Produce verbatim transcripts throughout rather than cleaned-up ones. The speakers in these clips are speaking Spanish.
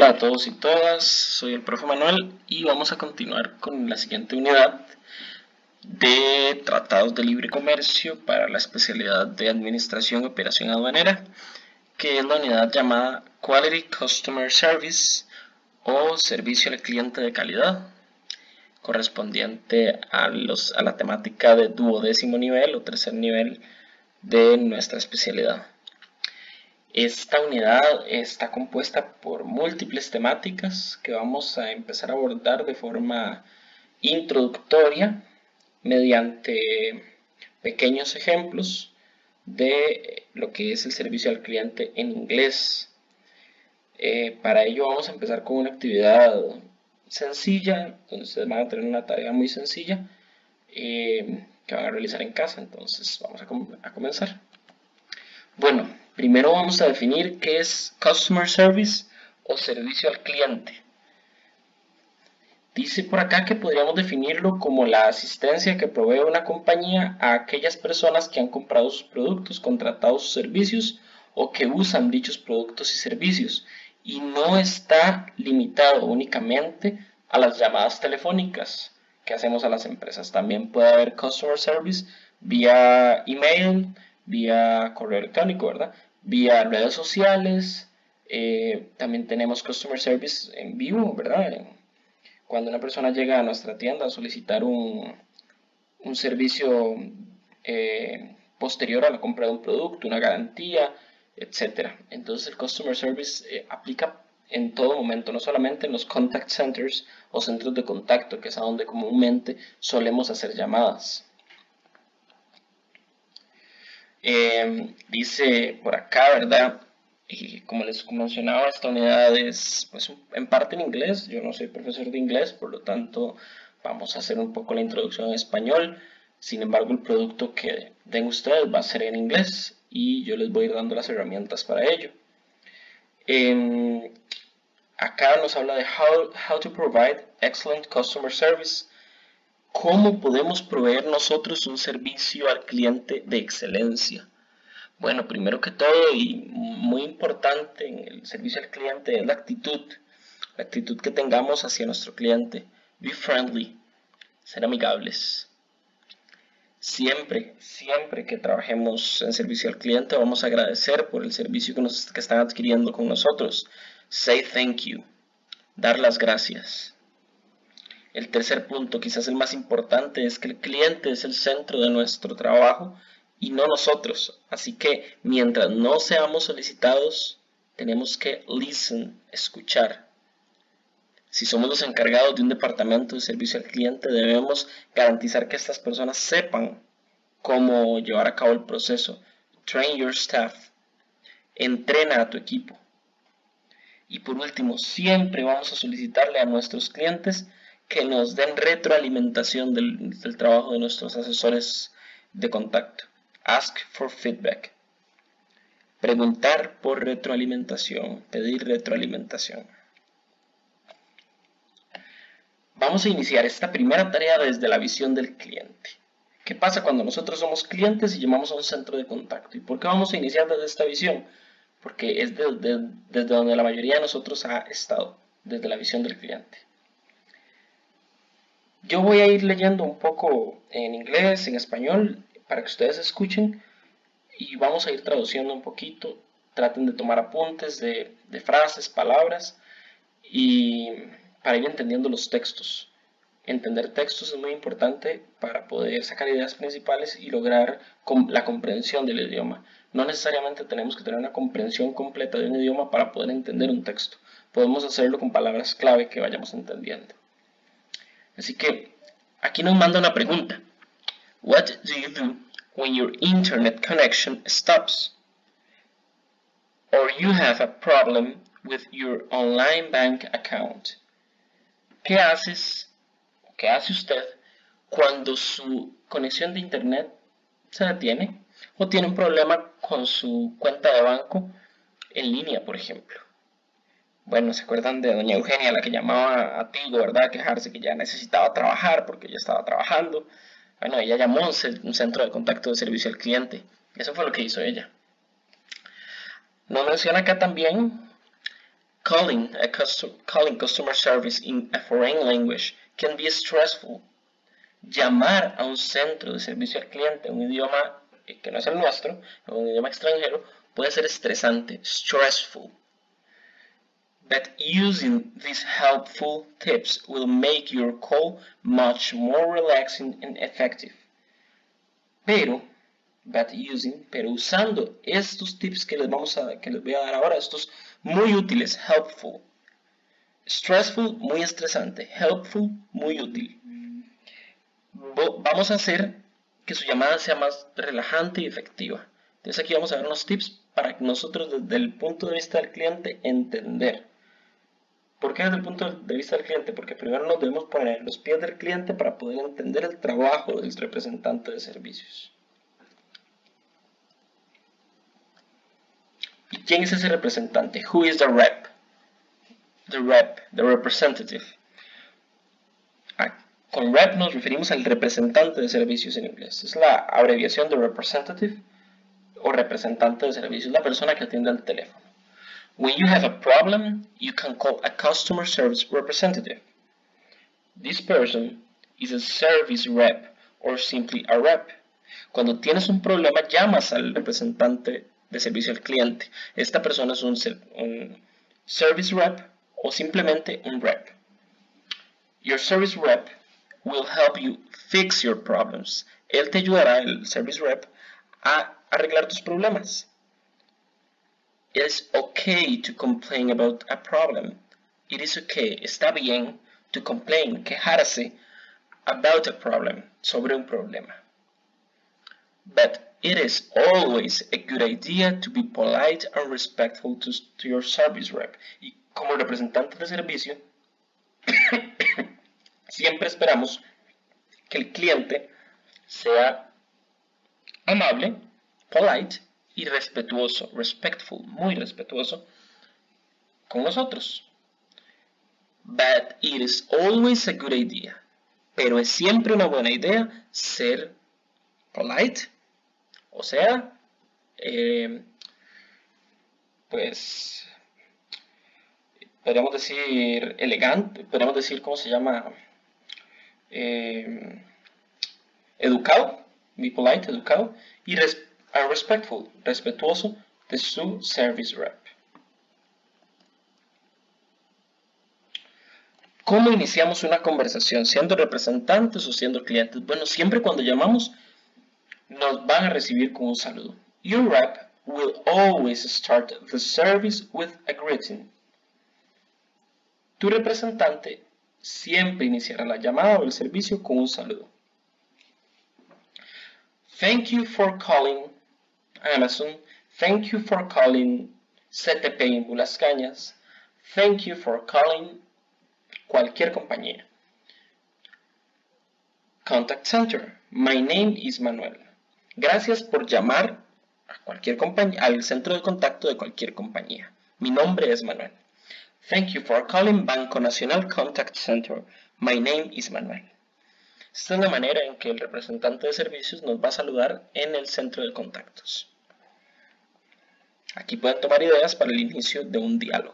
Hola a todos y todas, soy el profe Manuel y vamos a continuar con la siguiente unidad de Tratados de Libre Comercio para la especialidad de Administración y Operación Aduanera, que es la unidad llamada Quality Customer Service o Servicio al Cliente de Calidad, correspondiente a, los, a la temática de duodécimo nivel o tercer nivel de nuestra especialidad. Esta unidad está compuesta por múltiples temáticas que vamos a empezar a abordar de forma introductoria mediante pequeños ejemplos de lo que es el servicio al cliente en inglés. Eh, para ello vamos a empezar con una actividad sencilla, donde ustedes van a tener una tarea muy sencilla eh, que van a realizar en casa. Entonces vamos a, com a comenzar. Bueno, primero vamos a definir qué es Customer Service o servicio al cliente. Dice por acá que podríamos definirlo como la asistencia que provee una compañía a aquellas personas que han comprado sus productos, contratado sus servicios o que usan dichos productos y servicios, y no está limitado únicamente a las llamadas telefónicas que hacemos a las empresas. También puede haber Customer Service vía email, vía correo electrónico, ¿verdad? Vía redes sociales. Eh, también tenemos Customer Service en vivo, ¿verdad? Cuando una persona llega a nuestra tienda a solicitar un, un servicio eh, posterior a la compra de un producto, una garantía, etcétera. Entonces el Customer Service eh, aplica en todo momento, no solamente en los contact centers o centros de contacto, que es a donde comúnmente solemos hacer llamadas. Eh, dice por acá, ¿verdad? Y como les mencionaba, esta unidad es pues, en parte en inglés. Yo no soy profesor de inglés, por lo tanto vamos a hacer un poco la introducción en español. Sin embargo, el producto que den ustedes va a ser en inglés y yo les voy a ir dando las herramientas para ello. Eh, acá nos habla de how, how to provide excellent customer service. ¿Cómo podemos proveer nosotros un servicio al cliente de excelencia? Bueno, primero que todo y muy importante en el servicio al cliente es la actitud, la actitud que tengamos hacia nuestro cliente. Be friendly, ser amigables. Siempre, siempre que trabajemos en servicio al cliente vamos a agradecer por el servicio que, nos, que están adquiriendo con nosotros. Say thank you, dar las gracias. El tercer punto, quizás el más importante, es que el cliente es el centro de nuestro trabajo y no nosotros. Así que mientras no seamos solicitados, tenemos que listen, escuchar. Si somos los encargados de un departamento de servicio al cliente, debemos garantizar que estas personas sepan cómo llevar a cabo el proceso. Train your staff. Entrena a tu equipo. Y por último, siempre vamos a solicitarle a nuestros clientes que nos den retroalimentación del, del trabajo de nuestros asesores de contacto. Ask for feedback. Preguntar por retroalimentación, pedir retroalimentación. Vamos a iniciar esta primera tarea desde la visión del cliente. ¿Qué pasa cuando nosotros somos clientes y llamamos a un centro de contacto? ¿Y por qué vamos a iniciar desde esta visión? Porque es de, de, desde donde la mayoría de nosotros ha estado, desde la visión del cliente. Yo voy a ir leyendo un poco en inglés, en español, para que ustedes escuchen y vamos a ir traduciendo un poquito. Traten de tomar apuntes de, de frases, palabras y para ir entendiendo los textos. Entender textos es muy importante para poder sacar ideas principales y lograr la comprensión del idioma. No necesariamente tenemos que tener una comprensión completa de un idioma para poder entender un texto. Podemos hacerlo con palabras clave que vayamos entendiendo. Así que aquí nos manda una pregunta. What do you do when your internet connection stops? Or you have a problem with your online bank account? ¿Qué haces? ¿Qué hace usted cuando su conexión de internet se detiene o tiene un problema con su cuenta de banco en línea, por ejemplo? Bueno, ¿se acuerdan de doña Eugenia, la que llamaba a Tigo, verdad? A quejarse que ya necesitaba trabajar porque ya estaba trabajando. Bueno, ella llamó a un centro de contacto de servicio al cliente. Eso fue lo que hizo ella. Nos menciona acá también Calling, a custom, calling customer service in a foreign language can be stressful. Llamar a un centro de servicio al cliente en un idioma que no es el nuestro, en un idioma extranjero, puede ser estresante, stressful. But using these helpful tips will make your call much more relaxing and effective. Pero, but using, pero usando estos tips que les vamos a, que les voy a dar ahora, estos muy útiles, helpful. Stressful, muy estresante. Helpful, muy útil. Vamos a hacer que su llamada sea más relajante y efectiva. Entonces aquí vamos a ver unos tips para que nosotros desde el punto de vista del cliente entender. ¿Por qué desde el punto de vista del cliente? Porque primero nos debemos poner en los pies del cliente para poder entender el trabajo del representante de servicios. ¿Y quién es ese representante? Who is the rep? The rep, the representative. Ah, con rep nos referimos al representante de servicios en inglés. Es la abreviación de representative o representante de servicios, la persona que atiende al teléfono. When you have a problem, you can call a customer service representative. This person is a service rep or simply a rep. Cuando tienes un problema, llamas al representante de servicio al cliente. Esta persona es un, un service rep o simplemente un rep. Your service rep will help you fix your problems. Él te ayudará, el service rep, a arreglar tus problemas. It is okay to complain about a problem. It is okay, está bien, to complain, quejarse about a problem, sobre un problema. But it is always a good idea to be polite and respectful to, to your service rep. Y como representante de servicio, siempre esperamos que el cliente sea amable, polite y respetuoso, respectful, muy respetuoso con nosotros. But it is always a good idea. Pero es siempre una buena idea ser polite, o sea, eh, pues, podríamos decir elegante, podríamos decir, ¿cómo se llama? Eh, educado, be polite, educado, y res are respectful, respetuoso de su service rep. ¿Cómo iniciamos una conversación? ¿Siendo representantes o siendo clientes? Bueno, siempre cuando llamamos nos van a recibir con un saludo. Your rep will always start the service with a greeting. Tu representante siempre iniciará la llamada o el servicio con un saludo. Thank you for calling Amazon. Thank you for calling C T P en Bulas Cañas. Thank you for calling cualquier compañía. Contact Center. My name is Manuel. Gracias por llamar a cualquier compañía, al centro de contacto de cualquier compañía. Mi nombre es Manuel. Thank you for calling Banco Nacional Contact Center. My name is Manuel. Esta es la manera en que el representante de servicios nos va a saludar en el centro de contactos. Aquí pueden tomar ideas para el inicio de un diálogo.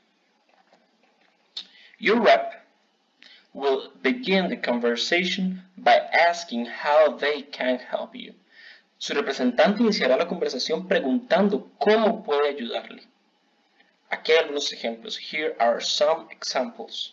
Your rep will begin the conversation by asking how they can help you. Su representante iniciará la conversación preguntando cómo puede ayudarle. Aquí hay algunos ejemplos. Here are some examples.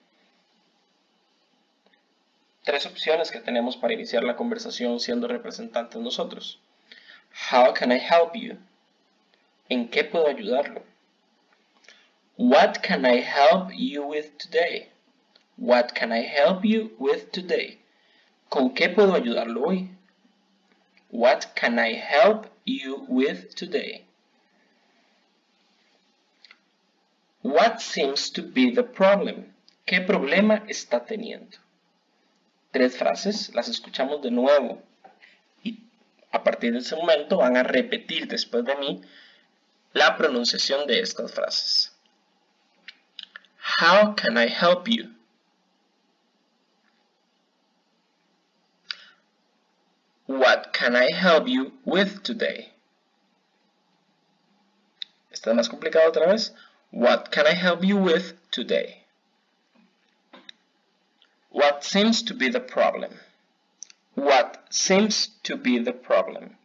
Tres opciones que tenemos para iniciar la conversación siendo representantes nosotros. How can I help you? ¿En qué puedo ayudarlo? What can I help you with today? What can I help you with today? ¿Con qué puedo ayudarlo hoy? What can I help you with today? What seems to be the problem? ¿Qué problema está teniendo? Tres frases, las escuchamos de nuevo y a partir de ese momento van a repetir después de mí la pronunciación de estas frases. How can I help you? What can I help you with today? ¿Está más complicado otra vez? What can I help you with today? What seems to be the problem? What seems to be the problem?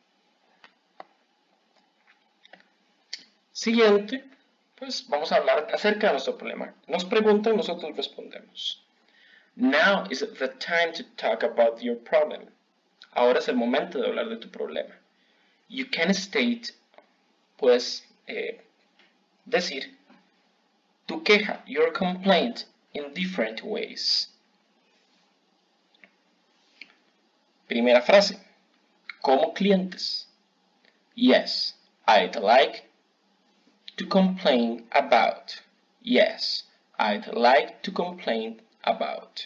Siguiente, pues vamos a hablar acerca de nuestro problema. Nos preguntan, nosotros respondemos. Now is the time to talk about your problem. Ahora es el momento de hablar de tu problema. You can state, puedes eh, decir, tu queja, your complaint, in different ways. Primera frase, como clientes. Yes, I'd like to complain about. Yes, I'd like to complain about.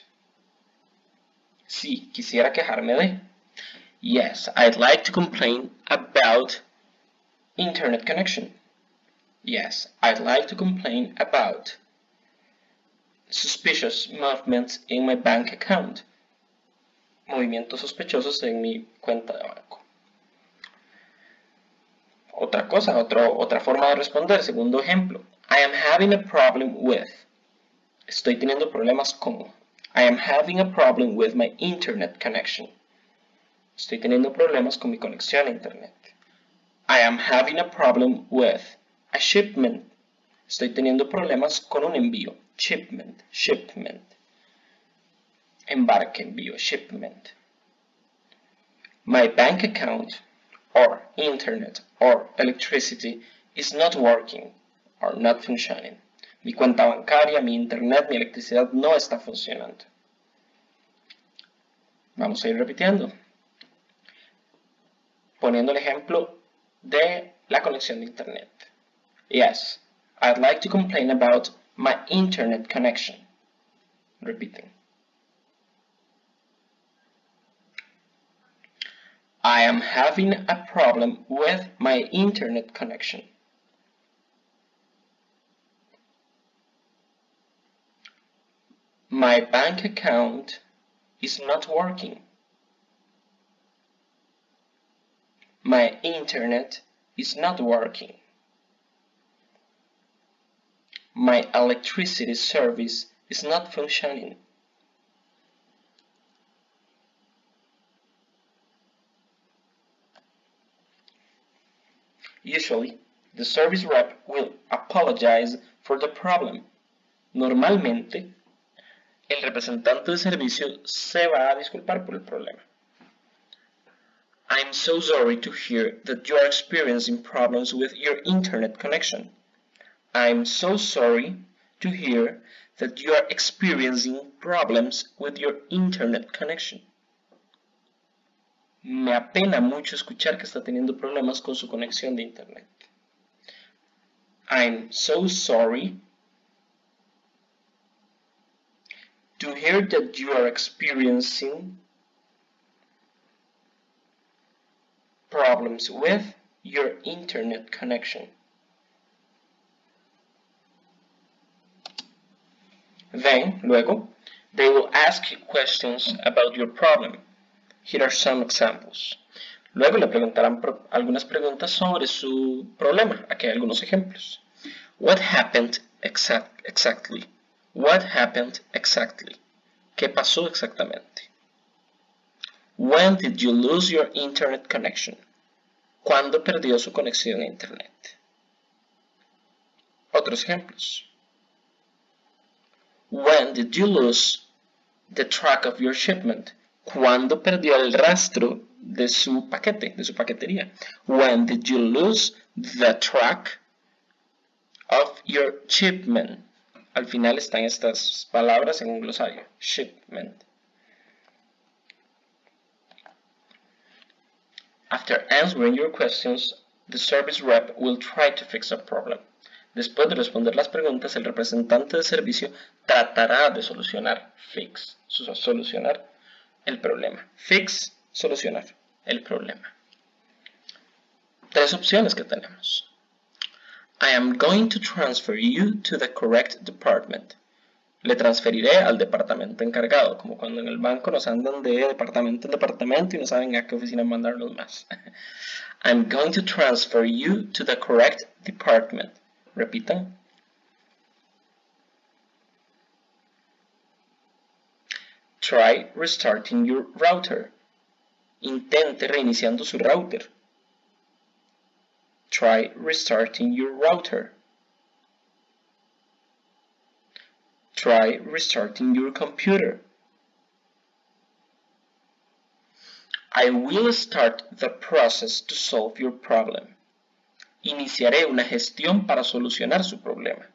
Sí, quisiera quejarme de. Yes, I'd like to complain about internet connection. Yes, I'd like to complain about suspicious movements in my bank account. Movimientos sospechosos en mi cuenta de banco. Otra cosa, otro, otra forma de responder, segundo ejemplo. I am having a problem with. Estoy teniendo problemas con. I am having a problem with my internet connection. Estoy teniendo problemas con mi conexión a internet. I am having a problem with a shipment. Estoy teniendo problemas con un envío. Shipment, shipment. Embarque, envío, shipment. My bank account or internet or electricity is not working or not functioning. Mi cuenta bancaria, mi internet, mi electricidad no está funcionando. Vamos a ir repitiendo. Poniendo el ejemplo de la conexión de internet. Yes, I'd like to complain about my internet connection. Repiten. I am having a problem with my internet connection. My bank account is not working. My internet is not working. My electricity service is not functioning. Usually, the service rep will apologize for the problem. Normalmente, el representante de servicio se va a disculpar por el problema. I'm so sorry to hear that you are experiencing problems with your internet connection. I'm so sorry to hear that you are experiencing problems with your internet connection. Me apena mucho escuchar que está teniendo problemas con su conexión de internet. I'm so sorry to hear that you are experiencing problems with your internet connection. Then, luego, they will ask you questions about your problem. Here are some examples. Luego le preguntarán algunas preguntas sobre su problema. Aquí hay algunos ejemplos. What happened exact exactly? What happened exactly? ¿Qué pasó exactamente? When did you lose your internet connection? ¿Cuándo perdió su conexión a internet? Otros ejemplos. When did you lose the track of your shipment? ¿Cuándo perdió el rastro de su paquete, de su paquetería? When did you lose the track of your shipment? Al final están estas palabras en un glosario. Shipment. After answering your questions, the service rep will try to fix a problem. Después de responder las preguntas, el representante de servicio tratará de solucionar, fix, solucionar el problema. Fix, solucionar el problema. Tres opciones que tenemos. I am going to transfer you to the correct department. Le transferiré al departamento encargado, como cuando en el banco nos andan de departamento en departamento y no saben a qué oficina mandarnos más. I'm going to transfer you to the correct department. Repitan. Try restarting your router. Intente reiniciando su router. Try restarting your router. Try restarting your computer. I will start the process to solve your problem. Iniciaré una gestión para solucionar su problema.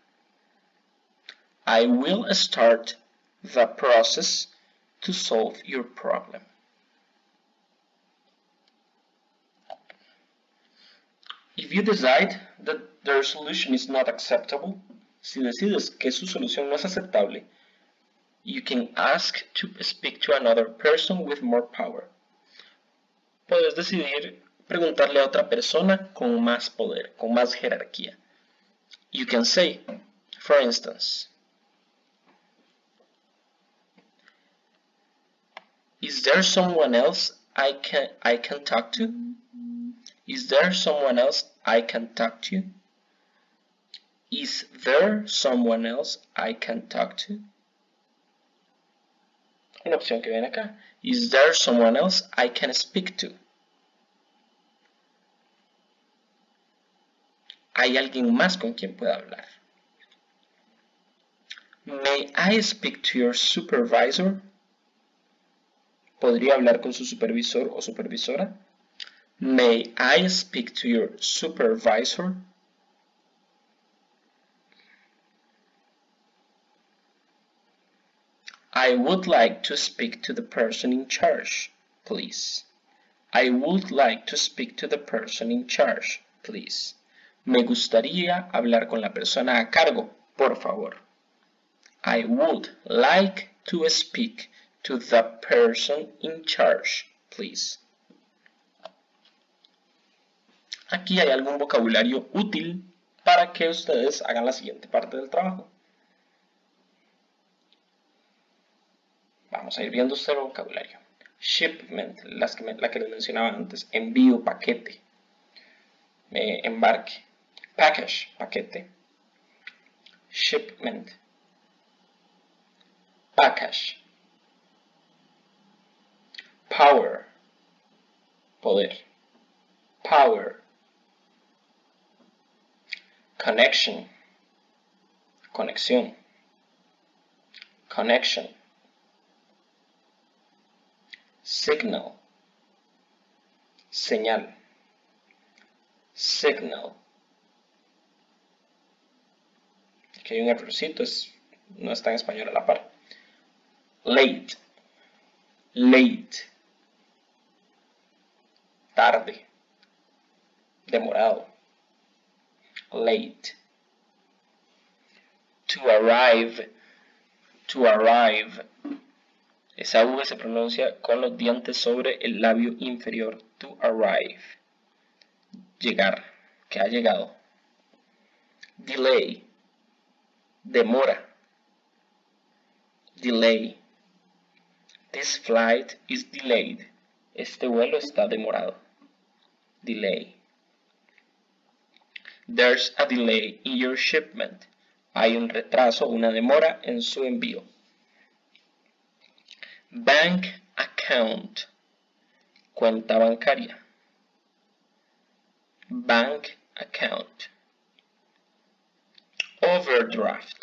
I will start the process to solve your problem. If you decide that their solution is not acceptable, si decides que su solución no es aceptable, you can ask to speak to another person with more power. Puedes decidir preguntarle a otra persona con más poder, con más jerarquía. You can say, for instance, is there someone else I can I can talk to? Is there someone else I can talk to? Is there someone else I can talk to? Una opción que viene acá. Is there someone else I can speak to? ¿Hay alguien más con quien pueda hablar? May I speak to your supervisor? ¿Podría hablar con su supervisor o supervisora? May I speak to your supervisor? I would like to speak to the person in charge, please. I would like to speak to the person in charge, please. Me gustaría hablar con la persona a cargo, por favor. I would like to speak to the person in charge, please. Aquí hay algún vocabulario útil para que ustedes hagan la siguiente parte del trabajo. Vamos a ir viendo este vocabulario. Shipment, las que me, la que les mencionaba antes. Envío, paquete. Eh, embarque. Package, paquete. Shipment. Package. Power. Poder. Power. Connection. Conexión. Connection. Signal. Señal. Signal. Aquí hay un errorcito, es, no está en español a la par. Late. Late. Tarde. Demorado. Late. To arrive. To arrive. Esa V se pronuncia con los dientes sobre el labio inferior. To arrive. Llegar. Que ha llegado. Delay. Demora. Delay. This flight is delayed. Este vuelo está demorado. Delay. There's a delay in your shipment. Hay un retraso, una demora en su envío. Bank account. Cuenta bancaria. Bank account. Overdraft.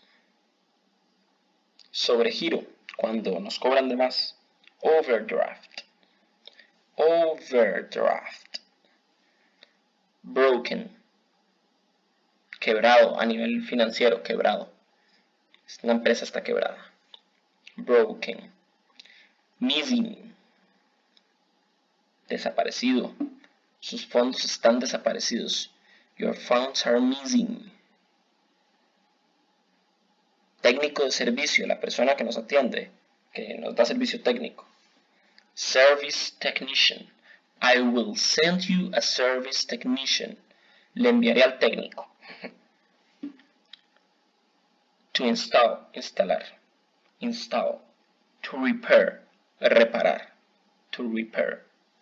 Sobregiro, cuando nos cobran de más. Overdraft. Overdraft. Broken. Quebrado, a nivel financiero, quebrado. Una empresa está quebrada. Broken. Missing. Desaparecido. Sus fondos están desaparecidos. Your funds are missing. Técnico de servicio, la persona que nos atiende, que nos da servicio técnico. Service technician. I will send you a service technician. Le enviaré al técnico. To install, instalar. Install. To repair, reparar. To repair.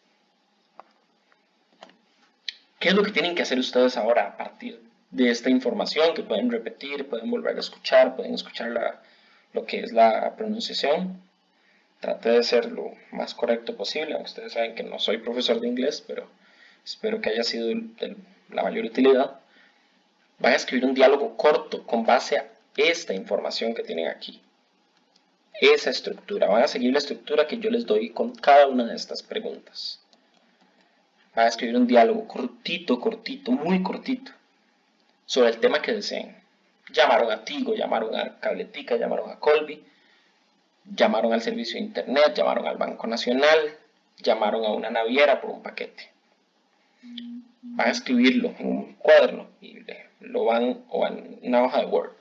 ¿Qué es lo que tienen que hacer ustedes ahora a partir de esta información que pueden repetir, pueden volver a escuchar, pueden escuchar la, lo que es la pronunciación? traté de ser lo más correcto posible, aunque ustedes saben que no soy profesor de inglés, pero espero que haya sido de la mayor utilidad. Van a escribir un diálogo corto con base a esta información que tienen aquí. Esa estructura, van a seguir la estructura que yo les doy con cada una de estas preguntas. Van a escribir un diálogo cortito, cortito, muy cortito, sobre el tema que deseen. Llamaron a Tigo, llamaron a Cabletica, llamaron a Colby, llamaron al servicio de internet, llamaron al Banco Nacional, llamaron a una naviera por un paquete. Van a escribirlo en un cuaderno y lo van o en una hoja de Word.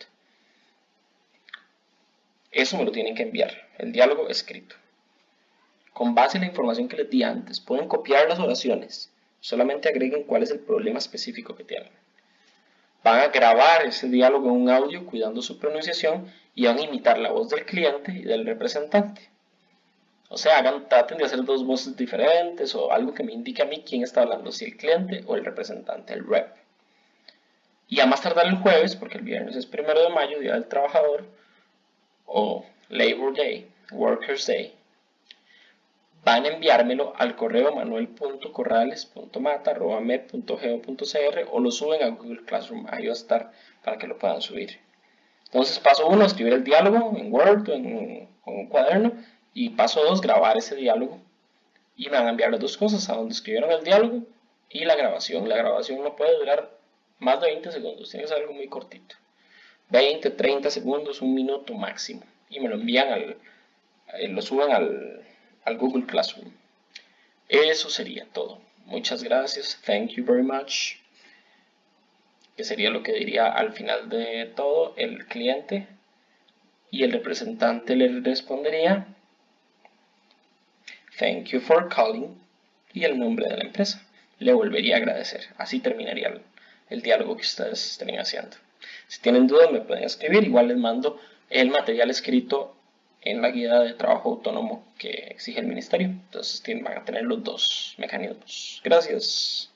Eso me lo tienen que enviar, el diálogo escrito. Con base en la información que les di antes, pueden copiar las oraciones, solamente agreguen cuál es el problema específico que tienen. Van a grabar ese diálogo en un audio cuidando su pronunciación y van a imitar la voz del cliente y del representante. O sea, hagan, traten de hacer dos voces diferentes o algo que me indique a mí quién está hablando, si el cliente o el representante, el rep. Y a más tardar el jueves, porque el viernes es primero de mayo, Día del Trabajador, o Labor Day, Workers' Day, van a enviármelo al correo manuel punto corrales punto mata arroba me punto geo punto cr o lo suben a Google Classroom. Ahí va a estar para que lo puedan subir. Entonces, paso uno, escribir el diálogo en Word o en, en un cuaderno. Y paso dos, grabar ese diálogo. Y me van a enviar las dos cosas, a donde escribieron el diálogo y la grabación. La grabación no puede durar más de veinte segundos, tiene que ser algo muy cortito. veinte, treinta segundos, un minuto máximo. Y me lo envían al, lo suben al, al Google Classroom. Eso sería todo. Muchas gracias. Thank you very much. Que sería lo que diría al final de todo el cliente. Y el representante le respondería thank you for calling y el nombre de la empresa. Le volvería a agradecer. Así terminaría el, el diálogo que ustedes estén haciendo. Si tienen dudas me pueden escribir. Igual les mando el material escrito en la guía de trabajo autónomo que exige el ministerio. Entonces van a tener los dos mecanismos. Gracias.